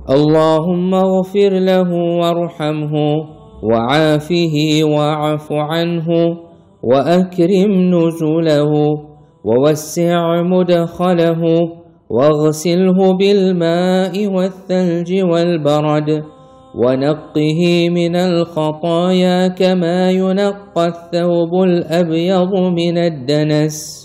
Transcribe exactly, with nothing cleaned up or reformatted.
اللهم اغفر له وارحمه وعافه واعف عنه وأكرم نزله ووسع مدخله واغسله بالماء والثلج والبرد ونقه من الخطايا كما ينقى الثوب الأبيض من الدنس.